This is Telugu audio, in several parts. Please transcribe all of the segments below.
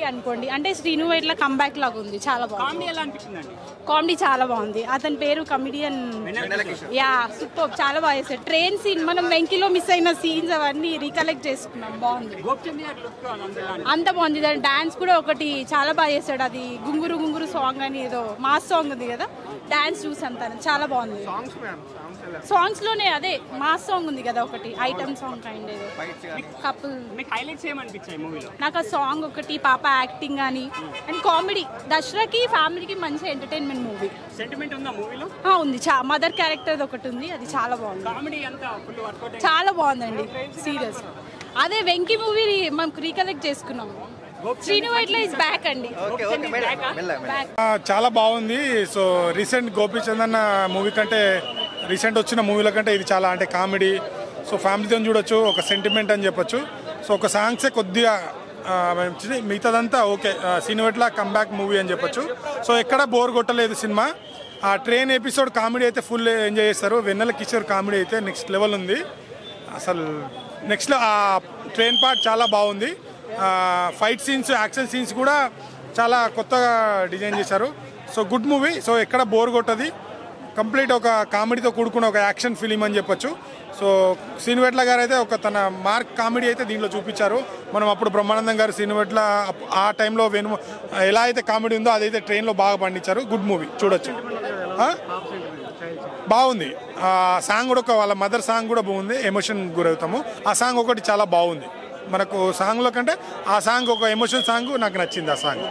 అనుకోండి. అంటే శ్రీను వైట్ల కంబ్యాక్ లాగా ఉంది, చాలా బాగుంది. కామెడీ చాలా బాగుంది. అతని పేరు కమిడియన్, యా సూపర్, చాలా బాగా చేశాడు. ట్రైన్ సీన్ మనం వెంకిలో మిస్ అయిన సీన్స్ అవన్నీ రీకలెక్ట్ చేసుకున్నాం, బాగుంది, అంత బాగుంది. దాని డాన్స్ కూడా ఒకటి చాలా బాగా చేశాడు. అది గుంగురు గుంగురు సాంగ్ అని ఏదో మాస్ సాంగ్ ఉంది కదా, డాన్స్ చూసాను తను, చాలా బాగుంది. సాంగ్స్ లోనే అదే మాస్ సాంగ్ ఉంది కదా ఒకటి, ఐటమ్ సాంగ్ కైండ్ ఏదో కపుల్. నాకు ఆ సాంగ్ ఒకటి, పాప యాక్టింగ్ కానీ అండ్ కామెడీ. దసరాకి ఫ్యామిలీకి మంచి ఎంటర్టైన్మెంట్ మూవీ. ఉంది, మదర్ క్యారెక్టర్ ఒకటి ఉంది, అది చాలా బాగుంది, చాలా బాగుందండి సీరియస్. అదే వెంకీ మూవీ మనం రీకలెక్ట్ చేసుకున్నాము. శ్రీను వైట్ల ఇస్ బ్యాక్ అండి, చాలా బాగుంది. సో రీసెంట్ గోపీచంద్ మూవీ కంటే, రీసెంట్ వచ్చిన మూవీల కంటే ఇది చాలా అంటే కామెడీ. సో ఫ్యామిలీతో చూడొచ్చు, ఒక సెంటిమెంట్ అని చెప్పొచ్చు. సో ఒక సాంగ్సే కొద్దిగా మిగతాదంతా okay. Srinu Vaitla comeback movie అని చెప్పొచ్చు. సో ఎక్కడ బోర్ కొట్టలేదు సినిమా. ఆ ట్రైన్ ఎపిసోడ్ కామెడీ అయితే ఫుల్ ఎంజాయ్ చేస్తారు. వెన్నెల కిషోర్ కామెడీ అయితే నెక్స్ట్ లెవెల్ ఉంది అసలు. నెక్స్ట్ ఆ ట్రైన్ పార్ట్ చాలా బాగుంది. ఫైట్ సీన్స్, యాక్షన్ సీన్స్ కూడా చాలా కొత్తగా డిజైన్ చేశారు. So good movie. సో ఎక్కడ బోర్ కొట్టది, కంప్లీట్ ఒక కామెడీతో కూడుకున్న ఒక యాక్షన్ ఫిలిం అని చెప్పొచ్చు. సో శ్రీను వైట్ల గారు అయితే ఒక తన మార్క్ కామెడీ అయితే దీంట్లో చూపించారు. మనం అప్పుడు బ్రహ్మానందం గారు శ్రీను వైట్ల ఆ టైంలో ఎలా అయితే కామెడీ ఉందో అదైతే ట్రైన్లో బాగా పండించారు. గుడ్ మూవీ, చూడొచ్చు, బాగుంది. సాంగ్ కూడా వాళ్ళ మదర్ సాంగ్ కూడా బాగుంది, ఎమోషన్ గురవుతాము. ఆ సాంగ్ ఒకటి చాలా బాగుంది. మనకు సాంగ్లో కంటే ఆ సాంగ్ ఒక ఎమోషన్ సాంగ్ నాకు నచ్చింది. ఆ సాంగ్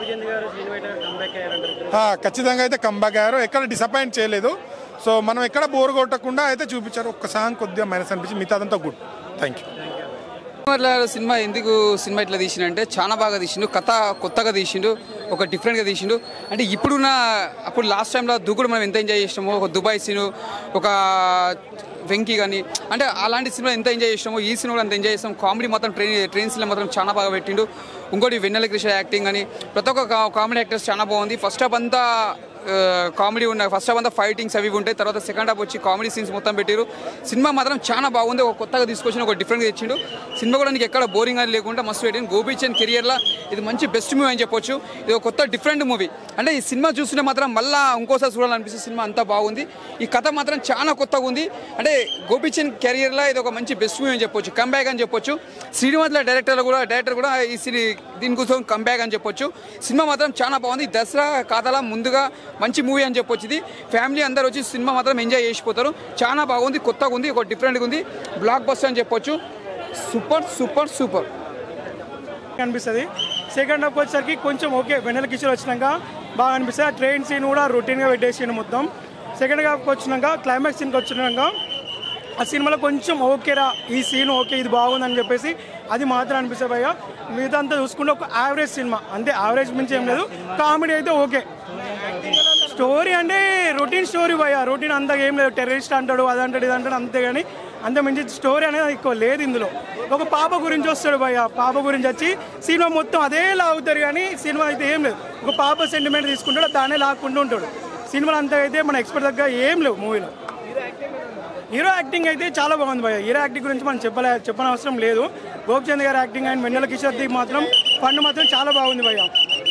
ఖచ్చితంగా అయితే కంబ్యాక్ అయ్యారు, ఎక్కడ డిసప్పాయింట్ చేయలేదు. సో మనం ఎక్కడ బోర్ కొట్టకుండా అయితే చూపించారు. ఒక్క సాంగ్ కొద్దిగా మైనస్ అనిపించింది, మిగతాదంతా గుడ్. Thank you. సినిమా ఎందుకు సినిమా ఇట్లా తీసిండంటే చాలా బాగా తీసిండు, కథ కొత్తగా తీసిండు, ఒక డిఫరెంట్గా తీసిండు. అంటే అప్పుడు లాస్ట్ టైంలో దూకుడు మనం ఎంత ఎంజాయ్ చేసినామో, ఒక దుబాయ్ సీను, ఒక వెంకీ కానీ, అంటే అలాంటి సినిమా ఎంత ఎంజాయ్ చేసినామో ఈ సినిమా కూడా అంత ఎంజాయ్ చేస్తాం. కామెడీ మాత్రం ట్రైన్ సీన్లో మాత్రం చాలా బాగా పెట్టిండు. ఇంకోటి వెన్నెల కిషోర్ యాక్టింగ్ అని, ప్రతి ఒక్క కామెడీ యాక్టర్స్ చాలా బాగుంది. ఫస్ట్ హాఫ్ అంతా కామెడీ ఉన్నాయి, ఫస్ట్ హాఫ్ అంతా ఫైటింగ్స్ అవి ఉంటాయి, తర్వాత సెకండ్ హాఫ్ వచ్చి కామెడీ సీన్స్ మొత్తం పెట్టారు. సినిమా మాత్రం చాలా బాగుంది, ఒక కొత్తగా తీసుకొచ్చిన, ఒక డిఫరెంట్గా ఇచ్చిండు. సినిమా కూడా నీకు ఎక్కడ బోరింగ్ అని లేకుండా మస్తు పెట్టింది. గోపీచంద్ కెరియర్లో ఇది మంచి బెస్ట్ మూవీ అని చెప్పొచ్చు. ఇది ఒక కొత్త డిఫరెంట్ మూవీ. అంటే ఈ సినిమా చూస్తుంటే మాత్రం మళ్ళీ ఇంకోసారి చూడాలనిపిస్తుంది. సినిమా అంతా బాగుంది, ఈ కథ మాత్రం చాలా కొత్తగా ఉంది. అంటే గోపీచంద్ కెరియర్లో ఇది ఒక మంచి బెస్ట్ మూవీ అని చెప్పొచ్చు, కంబ్యాక్ అని చెప్పొచ్చు. శ్రీనివాసుల డైరెక్టర్ కూడా దీనికోసం కంబ్యాక్ అని చెప్పొచ్చు. సినిమా మాత్రం చాలా బాగుంది. దసరా కాదలా ముందుగా మంచి మూవీ అని చెప్పొచ్చు. ఇది ఫ్యామిలీ అందరూ వచ్చి సినిమా మాత్రం ఎంజాయ్ చేసిపోతారు. చాలా బాగుంది, కొత్తగా ఉంది, ఒక డిఫరెంట్గా ఉంది, బ్లాక్ బస్టర్ అని చెప్పొచ్చు. సూపర్ సూపర్ సూపర్ అనిపిస్తుంది. సెకండ్ హాఫ్ వచ్చేసరికి కొంచెం ఓకే, వెన్నెల కిషోర్ వచ్చినాక బాగా అనిపిస్తుంది. ఆ ట్రైన్ సీన్ కూడా రొటీన్గా పెట్టేసిండు మొత్తం. సెకండ్ హాఫ్కి వచ్చినాక క్లైమాక్స్ సీన్కి వచ్చినాక ఆ సినిమాలో కొంచెం ఓకేరా, ఈ సీన్ ఓకే, ఇది బాగుందని చెప్పేసి అది మాత్రం అనిపిస్తుంది భయ్య. మిగతా అంతా చూసుకుంటే ఒక యావరేజ్ సినిమా అంతే, యావరేజ్ మించి ఏం లేదు. కామెడీ అయితే ఓకే. స్టోరీ అంటే రొటీన్ స్టోరీ భయ్య, రొటీన్ అంతా ఏం లేదు. టెర్రరిస్ట్ అంటాడు, అది అంటాడు, ఇది అంటాడు, అంతే. కానీ అంత మించి స్టోరీ అనేది ఎక్కువ లేదు ఇందులో. ఒక పాప గురించి వస్తాడు భయ్య, పాప గురించి వచ్చి సినిమా మొత్తం అదే లాగుతారు. కానీ సినిమా అయితే ఏం లేదు, ఒక పాప సెంటిమెంట్ తీసుకుంటాడు, దాన్నే లాక్కుంటూ ఉంటాడు. సినిమాలు అంతా అయితే మన ఎక్స్పెక్ట్ దగ్గర ఏం లేవు మూవీలో. హీరో యాక్టింగ్ అయితే చాలా బాగుంది భయ్య. హీరో యాక్టింగ్ గురించి మనం చెప్పనవసరం లేదు. గోపిచంద్ గారి యాక్టింగ్ అండ్ వెన్నెల కిషోర్ది మాత్రం ఫండ్ మాత్రం చాలా బాగుంది భయ్య.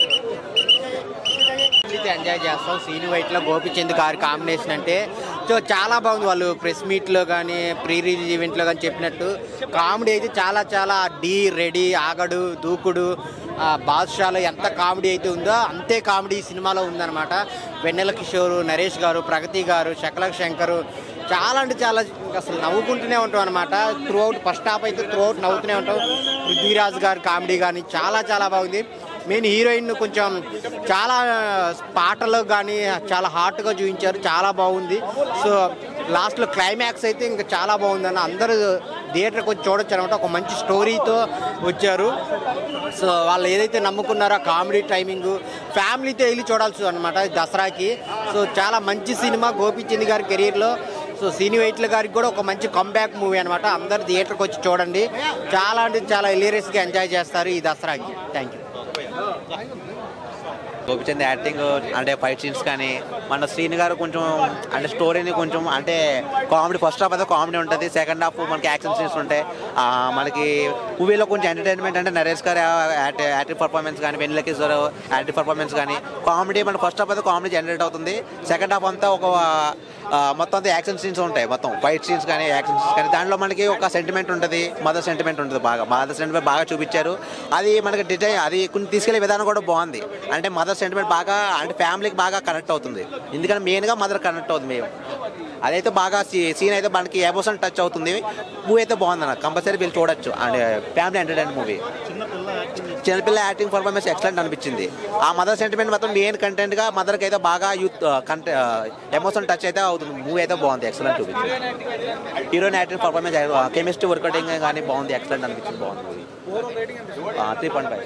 ఎంజాయ్ చేస్తాం. శ్రీను వైట్ల గోపిచంద్ గారి కాంబినేషన్ అంటే సో చాలా బాగుంది. వాళ్ళు ప్రెస్ మీట్లో కానీ ప్రీ రిలీజ్ ఈవెంట్లో కానీ చెప్పినట్టు కామెడీ అయితే చాలా చాలా రెడీ, ఆగడు, దూకుడు, బాద్షాలో ఎంత కామెడీ అయితే ఉందో అంతే కామెడీ ఈ సినిమాలో ఉందన్నమాట. వెన్నెల కిషోర్, నరేష్ గారు, ప్రగతి గారు, శకలక్ శంకర్ చాలా అంటే చాలా అసలు నవ్వుకుంటూనే ఉంటాం అనమాట. త్రూ అవుట్ ఫస్ట్ హాఫ్ అయితే త్రూ అవుట్ నవ్వుతూనే ఉంటాం. పృథ్వీరాజ్ గారి కామెడీ కానీ చాలా చాలా బాగుంది. మెయిన్ హీరోయిన్ కొంచెం చాలా పాటలో కానీ చాలా హార్ట్గా చూపించారు, చాలా బాగుంది. సో లాస్ట్లో క్లైమాక్స్ అయితే ఇంకా చాలా బాగుందన్న, అందరూ థియేటర్కి వచ్చి చూడొచ్చు అనమాట. ఒక మంచి స్టోరీతో వచ్చారు. సో వాళ్ళు ఏదైతే నమ్ముకున్నారో కామెడీ టైమింగ్ ఫ్యామిలీతో వెళ్ళి చూడాల్సి అనమాట దసరాకి. సో చాలా మంచి సినిమా గోపీచంద్ గారి కెరీర్లో. సో శ్రీను వైట్ల గారికి కూడా ఒక మంచి కంబ్యాక్ మూవీ అనమాట. అందరు థియేటర్కి వచ్చి చూడండి, చాలా అంటే చాలా హిలేరియస్గా ఎంజాయ్ చేస్తారు ఈ దసరాకి. Thank you. గోపిచంద్ యాక్టింగ్ అంటే ఫైట్ సీన్స్ కానీ మన శ్రీని గారు కొంచెం అంటే స్టోరీని కొంచెం అంటే కామెడీ ఫస్ట్ హాఫ్ అయితే కామెడీ ఉంటుంది, సెకండ్ హాఫ్ మనకి యాక్షన్ సీన్స్ ఉంటాయి. మనకి మూవీలో కొంచెం ఎంటర్టైన్మెంట్ అంటే నరేష్ గారు యాక్టివ్ పర్ఫార్మెన్స్ కానీ, వెన్నెల కిషోర్ యాక్టివ్ పర్ఫార్మెన్స్ కానీ కామెడీ మన ఫస్ట్ హాఫ్ అయితే కామెడీ జనరేట్ అవుతుంది. సెకండ్ హాఫ్ అంతా ఒక మొత్తం అంతా యాక్షన్ సీన్స్ ఉంటాయి, మొత్తం ఫైట్ సీన్స్ కానీ యాక్షన్ సీన్స్ కానీ. దాంట్లో మనకి ఒక సెంటిమెంట్ ఉంటుంది, మదర్ సెంటిమెంట్ ఉంటుంది, మదర్ సెంటిమెంట్ బాగా చూపించారు. అది మనకి డిజైన్ అది కొంచెం తీసుకెళ్లే విధానం కూడా బాగుంది. అంటే మదర్ సెంటిమెంట్ బాగా అంటే ఫ్యామిలీకి బాగా కనెక్ట్ అవుతుంది, ఎందుకంటే మెయిన్గా మదర్ కనెక్ట్ అవుతుంది. మేము అదైతే బాగా సీన్ అయితే మనకి ఎమోషన్ టచ్ అవుతుంది. మూవీ అయితే బాగుంది అన్న, కంపల్సరీ వీళ్ళు చూడొచ్చు. And family entertainment movie. చిన్నపిల్ల యాక్టింగ్ పర్ఫార్మెన్స్ ఎక్సలెంట్ అనిపించింది. ఆ మదర్ సెంటిమెంట్ మొత్తం మెయిన్ కంటెంట్ గా మదర్కి అయితే బాగా యూత్ ఎమోషన్ టచ్ అయితే అవుతుంది. మూవీ అయితే బాగుంది, ఎక్సలెంట్ చూపించింది. హీరోయిన్ యాక్టింగ్ పర్ఫార్మెన్స్ కెమిస్ట్రీ వర్కౌటింగ్ కానీ బాగుంది, ఎక్సలెంట్ అనిపించింది, బాగుంది మూవీ. 3.5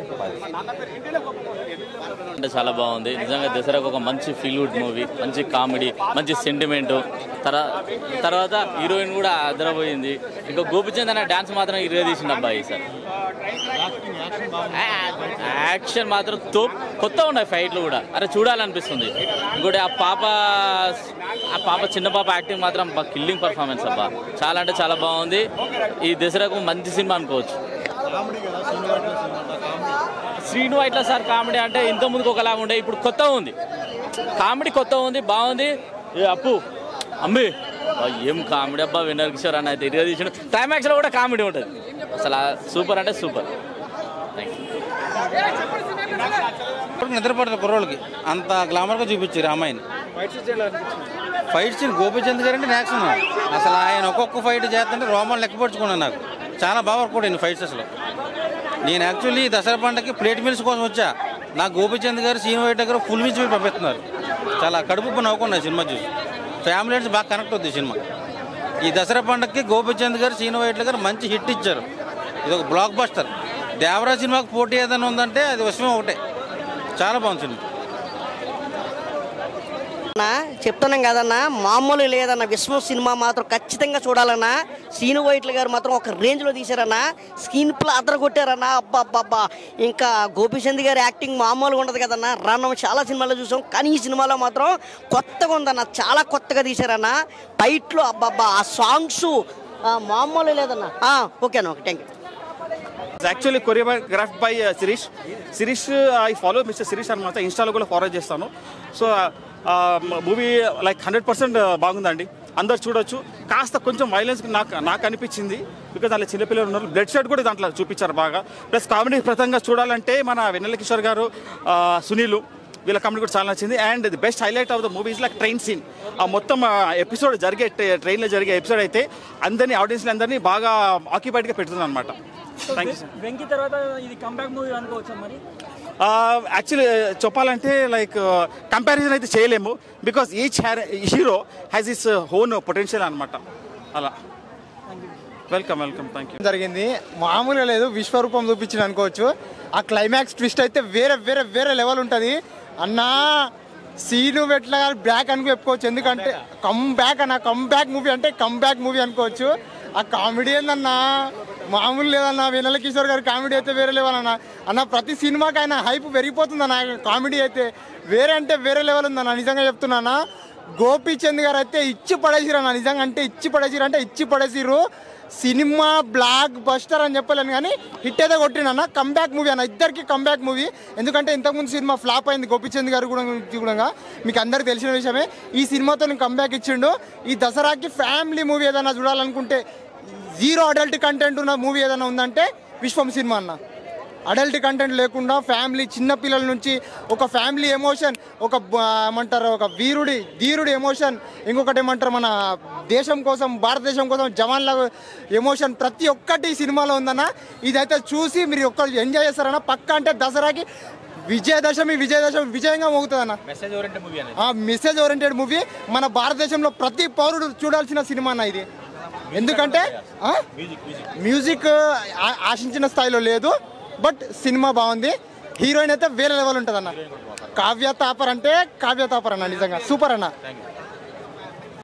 అంటే చాలా బాగుంది నిజంగా. దసరాకు ఒక మంచి ఫీల్ గుడ్ మూవీ, మంచి కామెడీ, మంచి సెంటిమెంట్. తర్వాత హీరోయిన్ కూడా అదరపోయింది. ఇంకా గోపిచంద్ అనే డాన్స్ మాత్రం ఇరగదీసింది అబ్బాయి సార్. యాక్షన్ మాత్రం కొత్తగా ఉన్నాయి, ఫైట్లు కూడా అరే చూడాలనిపిస్తుంది. ఇంకోటి ఆ పాప చిన్న పాప యాక్టింగ్ మాత్రం కిల్లింగ్ పర్ఫార్మెన్స్ అబ్బా, చాలా అంటే చాలా బాగుంది. ఈ దసరాకు మంచి సినిమా అనుకోవచ్చు. శ్రీను వైట్ల సార్ కామెడీ అంటే ఇంత ముందుకు ఒకలాగా ఉండే, ఇప్పుడు కొత్తగా ఉంది కామెడీ, కొత్తగా ఉంది, బాగుంది. అప్పు అమ్మి ఏం కామెడీ అబ్బా, వెన్నెల కిషోర్ అన్న అయితే ఇరుగా తీసిన. క్లైమాక్స్లో కూడా కామెడీ ఉంటుంది, అసలు సూపర్ అంటే సూపర్. Thank you. నిద్రపడదు కుర్రోళ్ళకి అంత గ్లామర్గా చూపించారు అమ్మాయిని. ఫైట్ సీన్ గోపిచంద్ గారు అంటే యాక్షన్ అసలు ఆయన ఒక్కొక్క ఫైట్ చేస్తుంటే రోమాలు లెక్కపరుచుకున్నాను. నాకు చాలా బాగా వర్కౌట్ అయింది ఫైట్స్. అసలు నేను యాక్చువల్లీ దసరా పండగకి ప్లేట్ మీల్స్ కోసం వచ్చా. నాకు గోపిచంద్ గారు సీన్ వైట్ దగ్గర ఫుల్ మీల్స్ పంపిస్తున్నారు. చాలా కడుపు నవ్వుకున్నాయి సినిమా చూసి. ఫ్యామిలీ అంటే బాగా కనెక్ట్ అవుతుంది సినిమా. ఈ దసరా పండగకి గోపిచంద్ గారు సీన్ వైట్ గారు మంచి హిట్ ఇచ్చారు. ఇది ఒక బ్లాక్ బస్టర్. దేవరాజ్ సినిమాకి పోటీ ఏదైనా ఉందంటే అది విషయం ఒకటే. చాలా బాగుంది సినిమా. చెప్తున్నాం కదన్నా, మామూలు లేదన్న. విశ్వం సినిమా మాత్రం ఖచ్చితంగా చూడాలన్నా. సీను వైట్ల గారు మాత్రం ఒక రేంజ్లో తీశారన్నా, స్క్రీన్ ప్లే అదర కొట్టారన్నా. అబ్బా ఇంకా గోపిచంద్ గారి యాక్టింగ్ మామూలుగా ఉండదు కదన్నా. మనం చాలా సినిమాల్లో చూసాం, కానీ ఈ సినిమాలో మాత్రం కొత్తగా ఉందన్న, చాలా కొత్తగా తీశారన్నా. ఫైట్లు అబ్బా, ఆ సాంగ్స్ మామూలు లేదన్నా. ఓకేనా, okay, thank you. Actually choreograph by Shirish. I follow mister Shirish అనమాట, ఇన్స్టాలో కూడా ఫాలో చేస్తాను. సో మూవీ లైక్ 100% బాగుందండి, అందరు చూడొచ్చు. కాస్త కొంచెం వైలెన్స్ నాకు అనిపించింది, బికాజ్ దాంట్లో చిన్నపిల్లలు ఉన్నారు. బ్లడ్ షెడ్ కూడా దాంట్లో చూపించారు బాగా. ప్లస్ కామెడీ ప్రతంగా చూడాలంటే మన వెన్నెల కిషోర్ గారు, సునీల్ వీళ్ళ కామెడీ కూడా చాలా నచ్చింది. And the best highlight of the movie is like train scene. ఆ మొత్తం ఎపిసోడ్ ట్రైన్లో జరిగే ఎపిసోడ్ అయితే అందరినీ ఆడియన్స్ని అందరినీ బాగా ఆక్యుపైడ్గా పెడుతుంది అనమాట. వెంకీ తర్వాత ఇది కంబ్యాక్ మూవీ అనుకోవచ్చా మరి? యాక్చువల్లీ చెప్పాలంటే లైక్ కంపారిజన్ అయితే చేయలేము, because each hero has is own potential అనమాట. అలా వెల్కమ్, థ్యాంక్ యూ. జరిగింది మామూలుగా లేదు, విశ్వరూపం చూపించింది అనుకోవచ్చు. ఆ క్లైమాక్స్ ట్విస్ట్ అయితే వేరే లెవెల్ ఉంటుంది అన్నా. సీను వెట్ల గారు బ్యాక్ అని చెప్పుకోవచ్చు, ఎందుకంటే కంబ్యాక్ మూవీ అంటే కంబ్యాక్ మూవీ అనుకోవచ్చు. ఆ కామెడీ ఏందన్నా మామూలు లేదన్నా. వెన్నెల కిషోర్ గారి కామెడీ అయితే వేరే లెవెల్ అన్న. ప్రతి సినిమాకి ఆయన హైప్ పెరిగిపోతుంది అన్న. కామెడీ అయితే వేరే లెవెల్ ఉందన్న, నిజంగా చెప్తున్నానా. గోపీచంద్ గారు అయితే ఇచ్చి పడేసిరన్న, నిజంగా అంటే ఇచ్చి పడేసిరు. సినిమా బ్లాక్ బస్టర్ అని చెప్పలేను, కానీ హిట్ అయితే కొట్టినన్న. కంబ్యాక్ మూవీ అన్న, ఇద్దరికి కంబ్యాక్ మూవీ. ఎందుకంటే ఇంతకుముందు సినిమా ఫ్లాప్ అయింది గోపీచంద్ గారు కూడా మీకు అందరికి తెలిసిన విషయమే. ఈ సినిమాతో కంబ్యాక్ ఇచ్చిండు. ఈ దసరాకి ఫ్యామిలీ మూవీ ఏదైనా చూడాలనుకుంటే, 0 అడల్ట్ కంటెంట్ ఉన్న మూవీ ఏదైనా ఉందంటే విశ్వం సినిమా అన్న. అడల్ట్ కంటెంట్ లేకుండా ఫ్యామిలీ, చిన్నపిల్లల నుంచి ఒక ఫ్యామిలీ ఎమోషన్, ఒక ఏమంటారు ఒక ధీరుడి ఎమోషన్, ఇంకొకటి ఏమంటారు మన దేశం కోసం, భారతదేశం కోసం జవాన్ల ఎమోషన్, ప్రతి ఒక్కటి సినిమాలో ఉందన్న. ఇదైతే చూసి మీరు ఒక్కరు ఎంజాయ్ చేస్తారన్న పక్కా. అంటే దసరాకి విజయదశమి విజయంగా మోగుతుంది అన్న. Message oriented movie. మన భారతదేశంలో ప్రతి పౌరుడు చూడాల్సిన సినిమా అన్న ఇది. ఎందుకంటే మ్యూజిక్ ఆశించిన స్థాయిలో లేదు, బట్ సినిమా బాగుంది. హీరోయిన్ అయితే వేరే లెవెల్ ఉంటుంది అన్న. కావ్య తాపర్ అన్న, నిజంగా సూపర్ అన్న.